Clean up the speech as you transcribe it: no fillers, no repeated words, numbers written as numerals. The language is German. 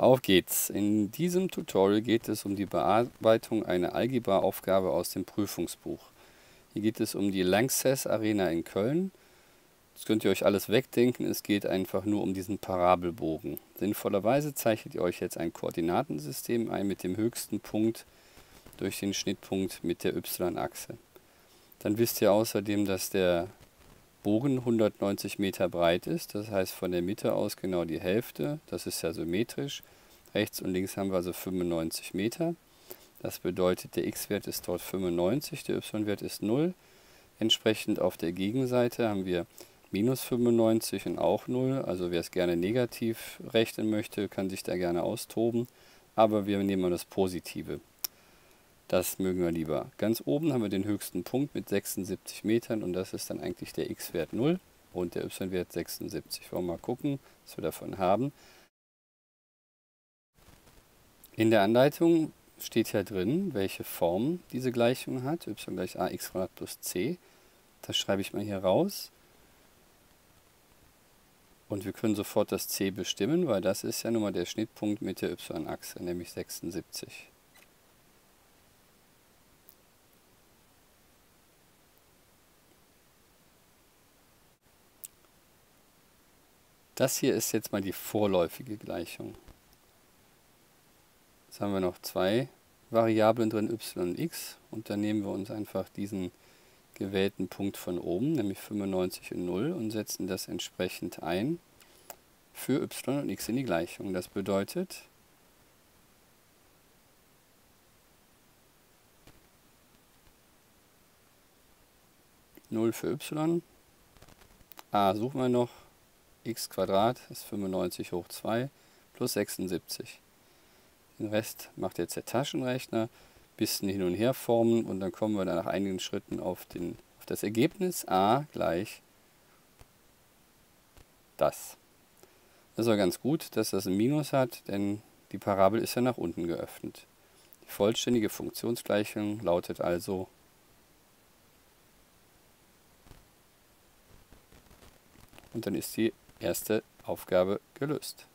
Auf geht's! In diesem Tutorial geht es um die Bearbeitung einer Algebra-Aufgabe aus dem Prüfungsbuch. Hier geht es um die Lanxess Arena in Köln. Das könnt ihr euch alles wegdenken, es geht einfach nur um diesen Parabelbogen. Sinnvollerweise zeichnet ihr euch jetzt ein Koordinatensystem ein mit dem höchsten Punkt durch den Schnittpunkt mit der y-Achse. Dann wisst ihr außerdem, dass der Bogen 190 Meter breit ist, das heißt von der Mitte aus genau die Hälfte, das ist ja symmetrisch. Rechts und links haben wir also 95 Meter. Das bedeutet, der x-Wert ist dort 95, der y-Wert ist 0. Entsprechend auf der Gegenseite haben wir minus 95 und auch 0. Also wer es gerne negativ rechnen möchte, kann sich da gerne austoben. Aber wir nehmen mal das Positive. Das mögen wir lieber. Ganz oben haben wir den höchsten Punkt mit 76 Metern und das ist dann eigentlich der x-Wert 0 und der y-Wert 76. Wollen wir mal gucken, was wir davon haben. In der Anleitung steht ja drin, welche Form diese Gleichung hat. y gleich ax plus c. Das schreibe ich mal hier raus. Und wir können sofort das c bestimmen, weil das ist ja nun mal der Schnittpunkt mit der y-Achse, nämlich 76. Das hier ist jetzt mal die vorläufige Gleichung. Jetzt haben wir noch zwei Variablen drin, y und x. Und dann nehmen wir uns einfach diesen gewählten Punkt von oben, nämlich 95 und 0, und setzen das entsprechend ein für y und x in die Gleichung. Das bedeutet, Null für y, a suchen wir noch, x² ist 95 hoch 2 plus 76. Den Rest macht jetzt der Taschenrechner, bisschen hin und her formen und dann kommen wir dann nach einigen Schritten auf das Ergebnis a gleich das. Das ist auch ganz gut, dass das ein Minus hat, denn die Parabel ist ja nach unten geöffnet. Die vollständige Funktionsgleichung lautet also und dann ist die erste Aufgabe gelöst.